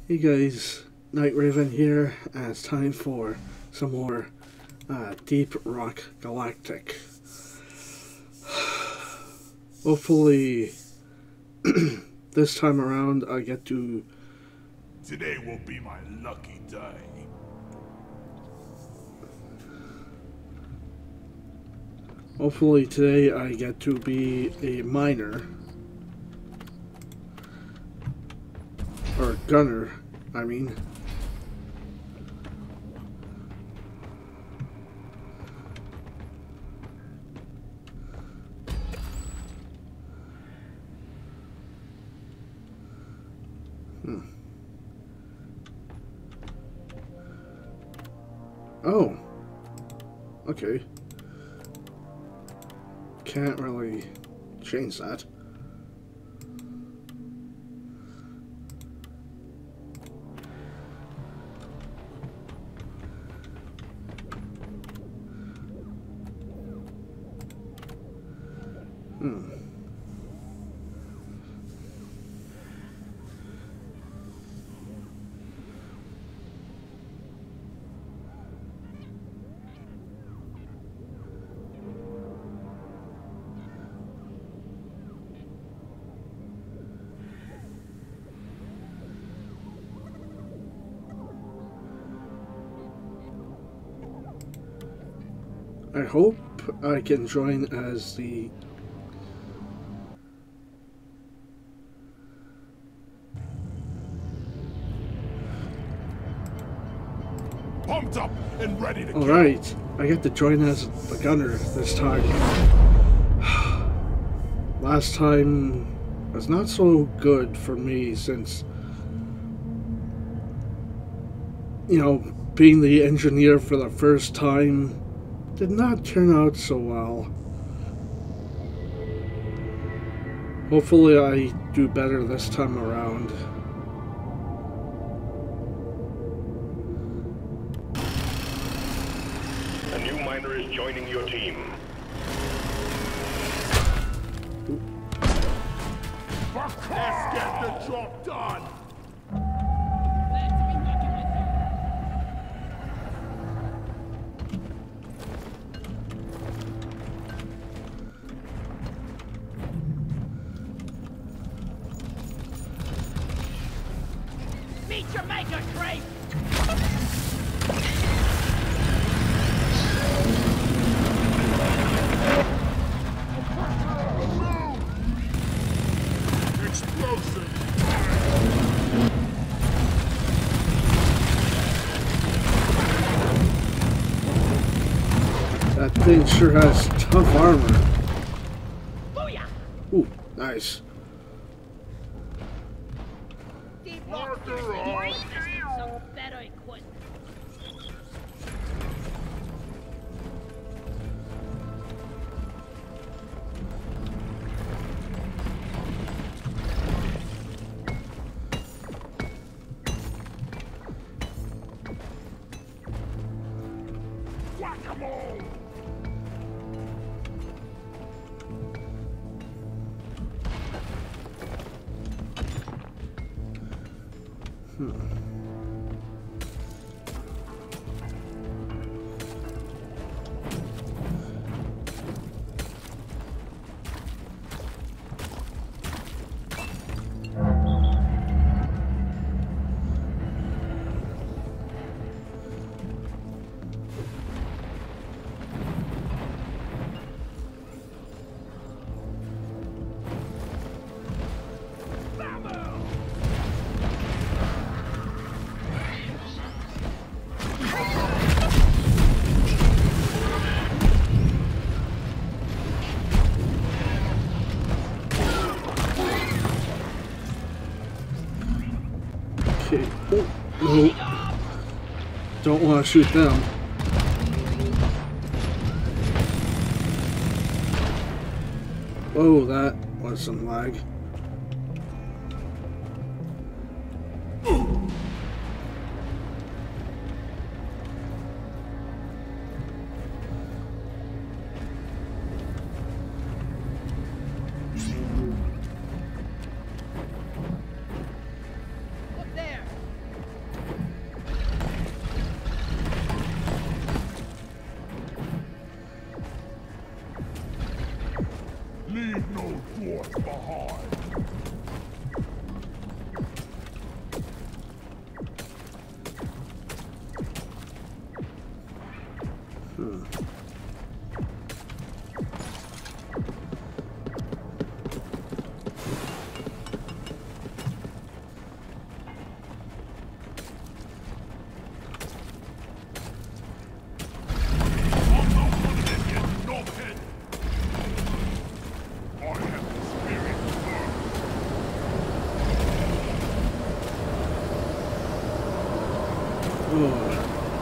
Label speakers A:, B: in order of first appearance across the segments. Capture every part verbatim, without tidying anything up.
A: Hey guys, Night Raven here, and it's time for some more uh, Deep Rock Galactic. Hopefully, this time around I get to...
B: Today will be my lucky day.
A: Hopefully today I get to be a miner. Or gunner, I mean. Hmm. Oh. Okay. Can't really change that. Hmm. I hope I can join as the
B: Pumped up and ready to go.
A: Alright, I get to join as the gunner this time. Last time was not so good for me since, you know, being the engineer for the first time did not turn out so well. Hopefully I do better this time around.
C: A new miner is joining your team.
B: Let's get the job done.
D: Meet your maker, Crate!
B: Explosive.
A: That thing sure has tough armor.
D: Booyah!
A: Ooh, nice.
D: Deep Rock some better equipment.
B: Whack-a-mole.
A: Hmm. Okay. Oh, no. Don't want to shoot them. Oh, that was some lag.
D: Look there!
A: Oh.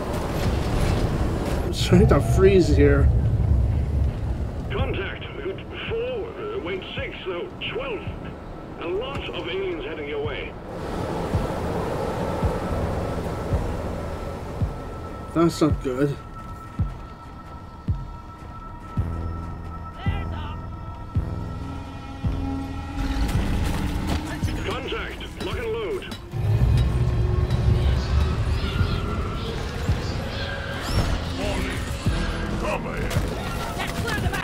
A: I'm trying to freeze here.
C: Contact. Four, uh, wait, six, no, twelve. A lot of aliens heading your way.
A: That's not good.
D: There's up.
C: Contact. Lock and load.
B: Come here.
D: Let's clear them out.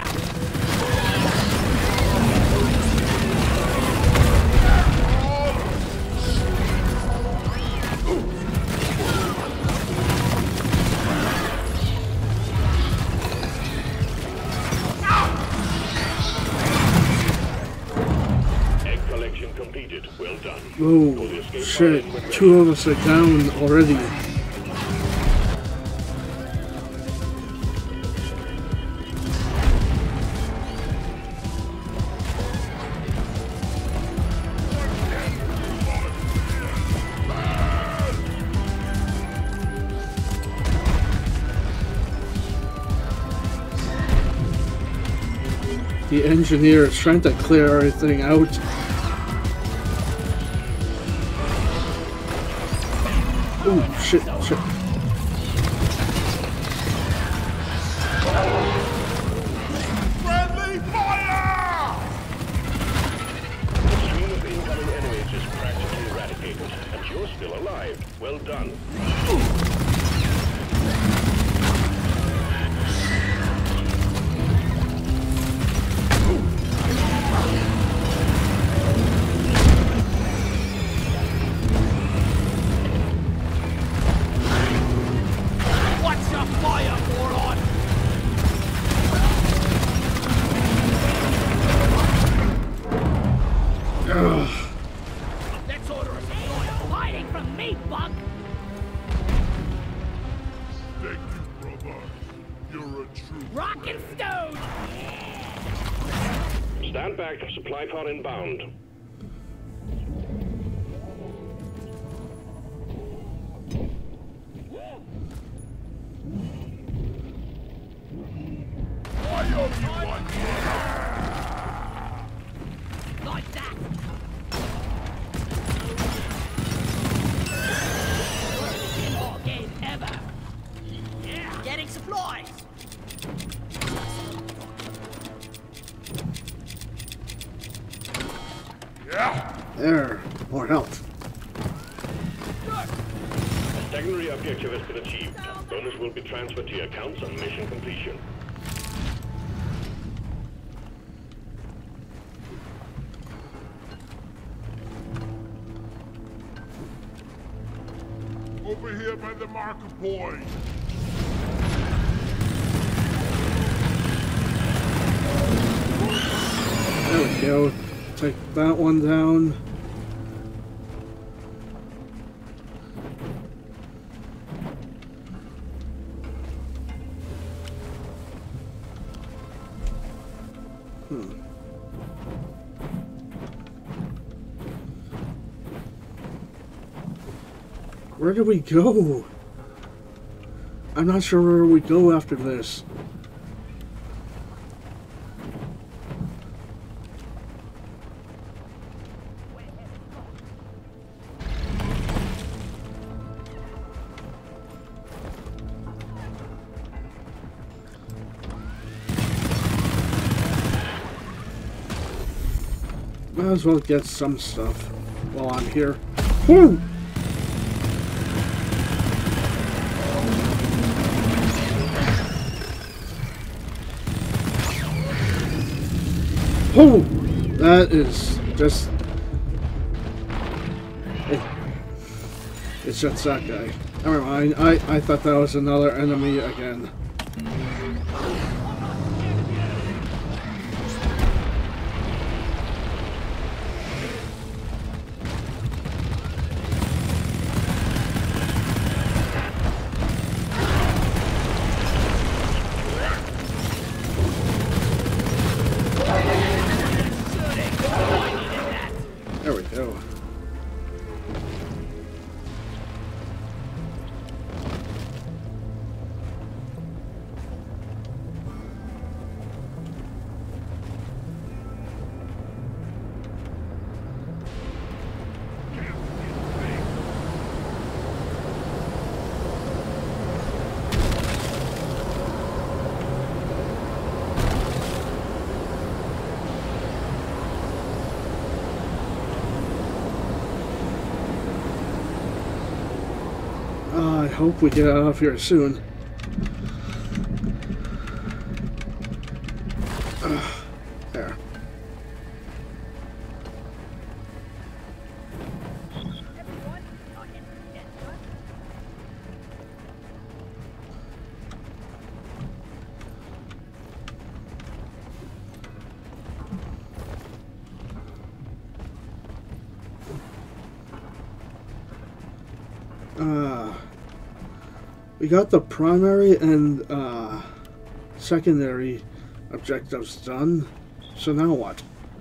C: Egg collection completed. Well done.
A: Oh, shit. Two of us are down already. The engineer is trying to clear everything out. Oh, shit, shit.
B: Friendly fire!
C: The stream of incoming enemies is practically eradicated, and you're still alive. Well done.
D: What's your fire, moron?
A: Ugh.
D: Let's order a supply. Hiding from me, bug.
B: Thank you, brother. You're a true
D: Rock and stone.
C: Stand back. Supply pod inbound.
B: I owe you one.
D: Like that. Pinball game ever. Yeah. Getting supplies.
B: Yeah.
A: There. More health.
C: Secondary objective has been achieved. Bonus will be transferred to your accounts on mission completion.
B: Over here by the marker point.
A: There we go. Take that one down. Hmm. Where do we go? I'm not sure where we go after this. Might as well get some stuff while I'm here. Woo! Oh, that is just... It, it's just that guy. Never mind, I, I thought that was another enemy again. There we go. Uh, I hope we get out of here soon. Uh, there. Uh, we got the primary and uh, secondary objectives done, so now what?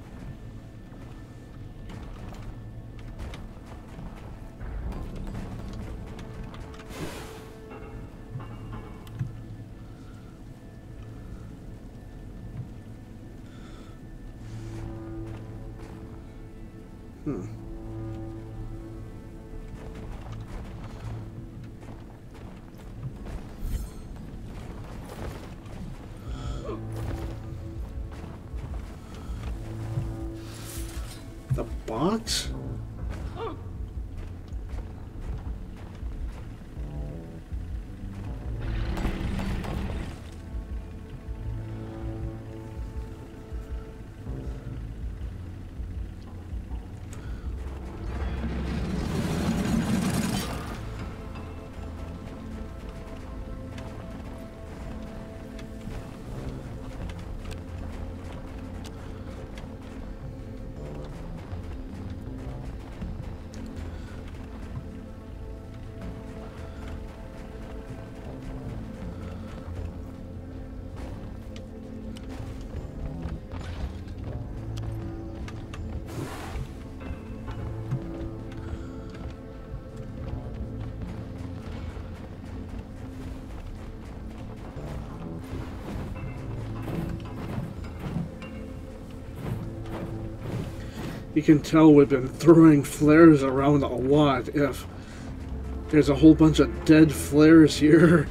A: Hmm. The box? You can tell we've been throwing flares around a lot if there's a whole bunch of dead flares here.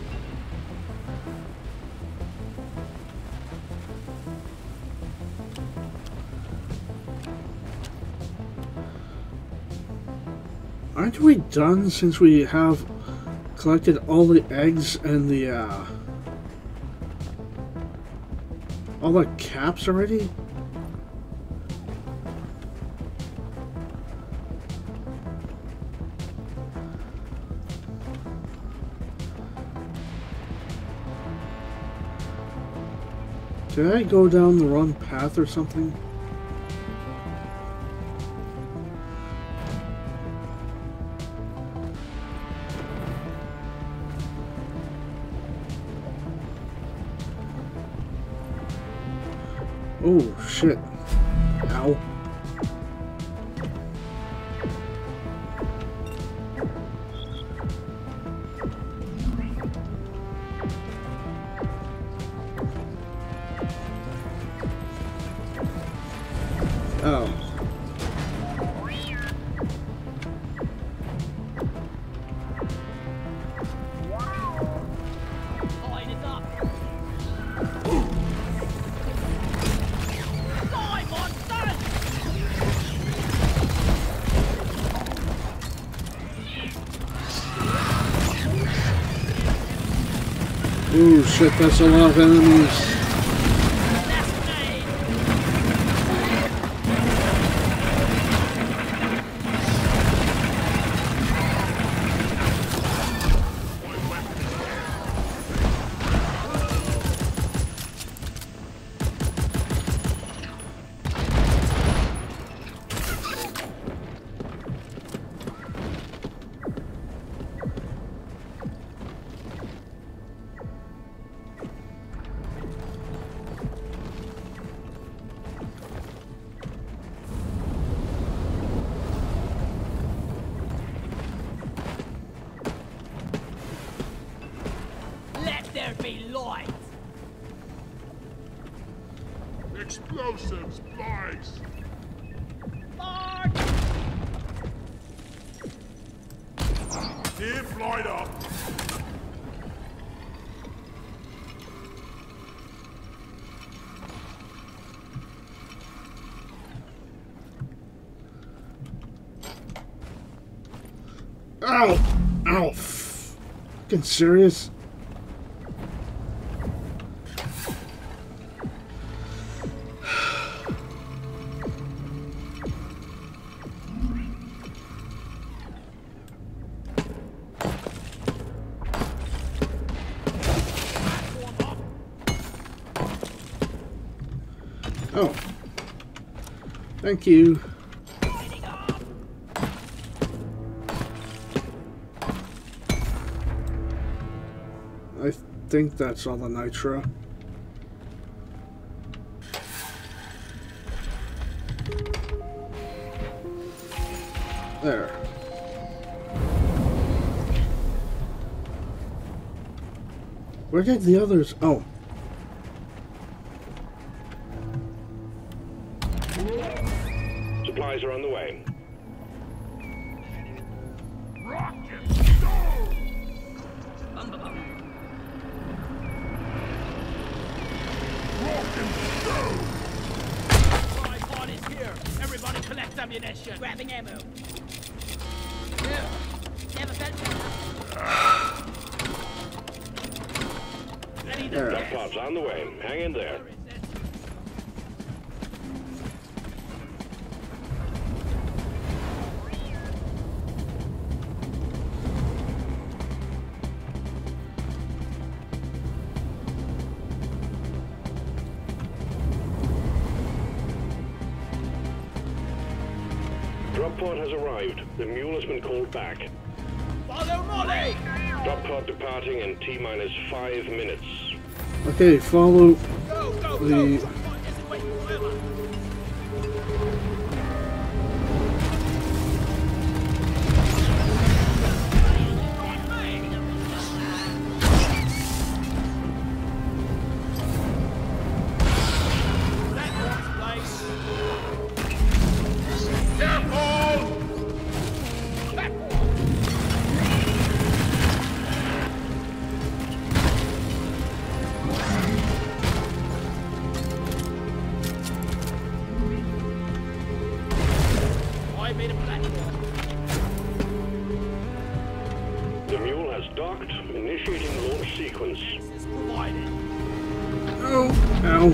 A: Aren't we done since we have collected all the eggs and the, uh, all the caps already? Did I go down the wrong path or something? Oh, shit. Ow. Oh.
D: Line it up. Die, monster!
A: Ooh, shit, that's a lot of enemies.
D: There be light!
B: Explosives, boys!
D: Mark!
B: Keep light up!
A: Ow! Ow! fucking serious? Oh. Thank you. I think that's all the nitro. There. Where did the others? Oh.
C: Supplies are on the way.
D: Tripod is here. Everybody collect ammunition. Grabbing ammo. Yeah. Never felt better.
C: Drop pods on the way. Hang in there. Drop pod has arrived. The mule has been called back.
D: Follow Molly!
C: Drop pod departing in T minus five minutes.
A: Okay, follow
D: Go, go,
A: the.
D: go! Tripod isn't waiting forever.
C: The mule has docked. Initiating launch sequence.
A: Oh, ow.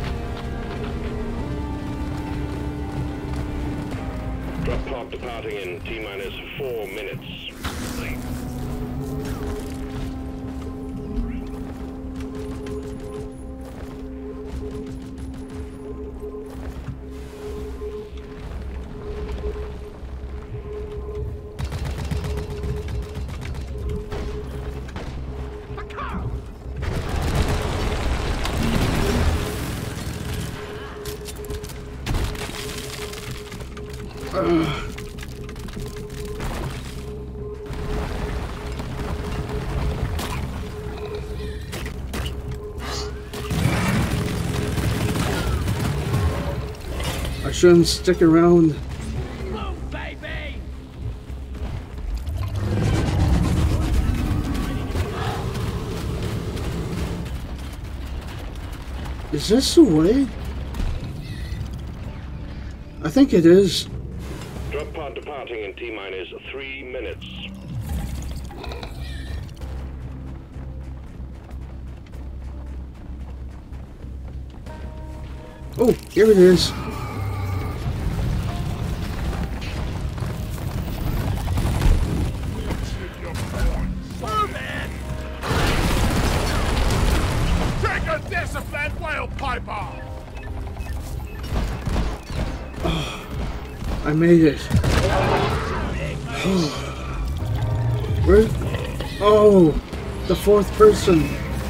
C: Drop pod departing in T minus four minutes.
A: Uh. I shouldn't stick around.
D: Move, baby!
A: Is this the way? I think it is.
C: Drop pod departing in T minus three minutes.
A: Oh, here it is.
D: Move it!
B: Take a disciplined whale piper!
A: I made it. Where? Oh, the fourth person.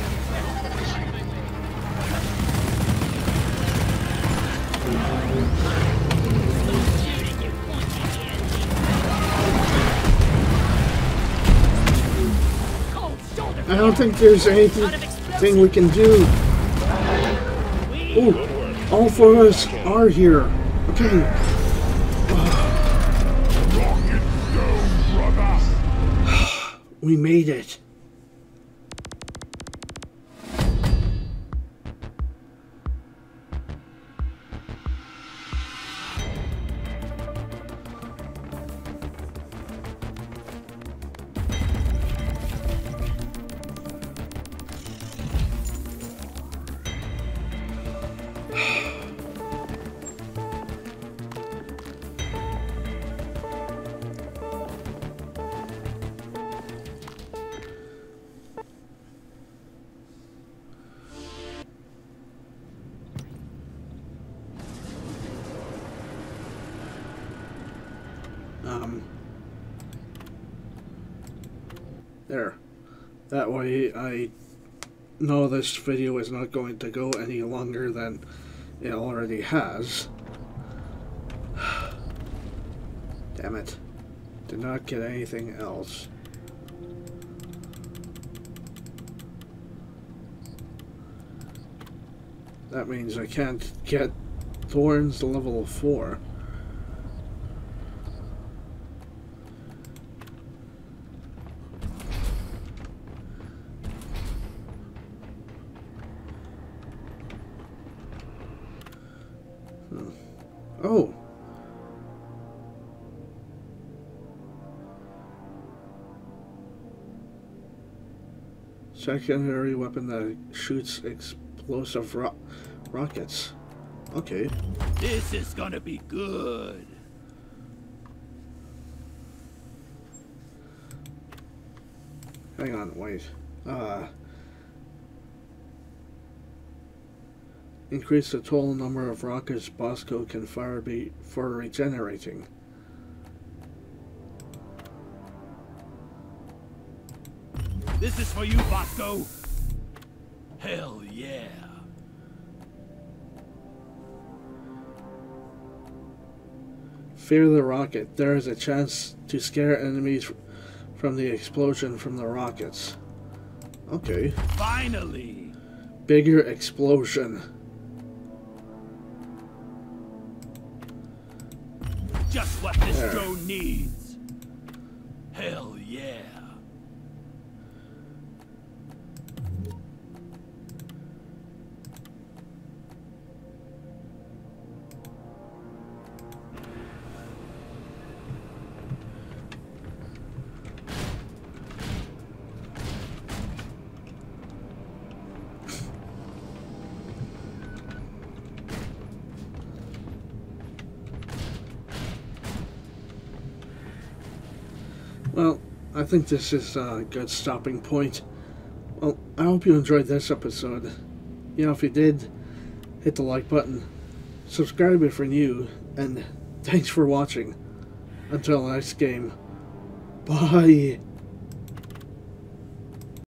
A: I don't think there's anything we can do. Oh, all four of us are here. Okay. We made it. There. That way I know this video is not going to go any longer than it already has. Damn it. Did not get anything else. That means I can't get thorns to level four. Hmm. Oh! Secondary weapon that shoots explosive ro rockets. Okay.
D: This is gonna be good.
A: Hang on, wait. Uh, increase the total number of rockets Bosco can fire be for regenerating.
D: This is for you, Bosco. Hell yeah.
A: Fear the rocket. There is a chance to scare enemies from the explosion from the rockets. Okay.
D: Finally.
A: Bigger explosion.
D: Just what this
A: There.
D: drone needs. Hell yeah.
A: Well, I think this is a good stopping point. Well, I hope you enjoyed this episode. You know, if you did, hit the like button, subscribe if you're new, and thanks for watching. Until next game, bye!